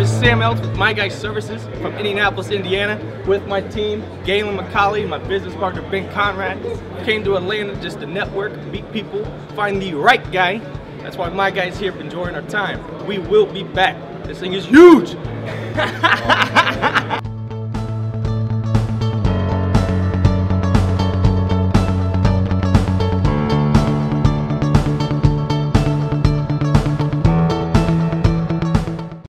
is Sam Elts with My Guy Services from Indianapolis, Indiana, with my team, Galen McCauley, my business partner, Ben Conrad. Came to Atlanta just to network, meet people, find the right guy. That's why My Guy's here enjoying our time. We will be back. This thing is huge!